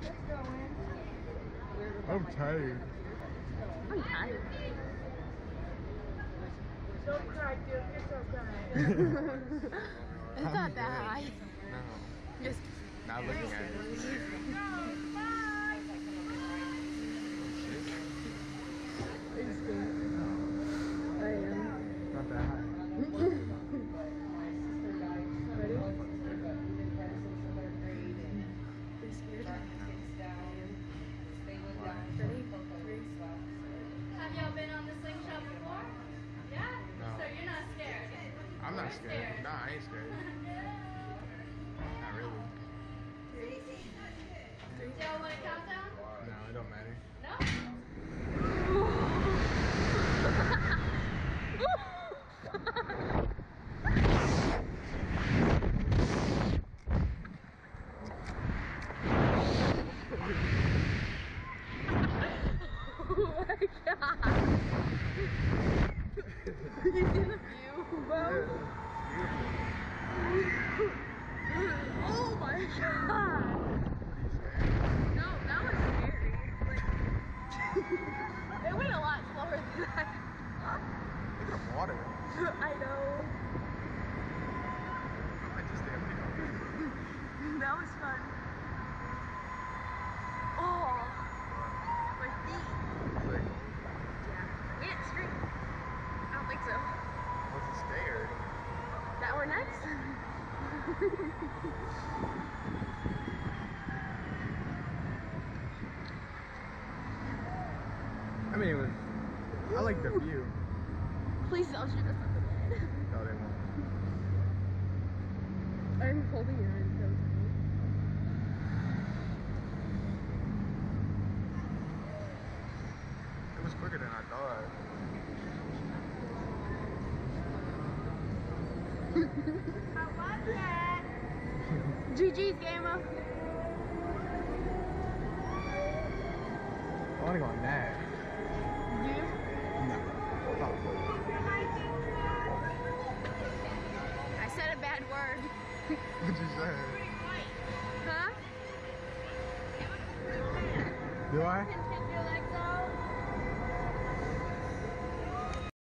I'm tired. I'm tired. Don't cry, Duke. It's okay. It's not that high. No. Just Not looking at it. Bye. are you scared? I am. Not that high. Ready? You're scared? Ready? 3. Have y'all been on the slingshot before? Yeah? No. So you're not scared? I'm not scared. Nah, I ain't scared. Not really. 3. Do y'all want a countdown? No, it don't matter. No? Oh my god! You see the view, bro? Oh my god! No, that was scary. Like, it went a lot slower than that. Look at the water. I know. I might just stay up here. That was fun. Oh, my feet. Like, Yeah. We didn't scream. I don't think so. I wasn't scared. That we're next? I mean, it was. I like the view. Please don't shoot us up the bed. No, they won't. I'm holding your hand so tight. It was quicker than I thought. How was that? GG's, gamer. I want to go on that. You? No. Probably. I said a bad word. What'd you say? Huh? Do I?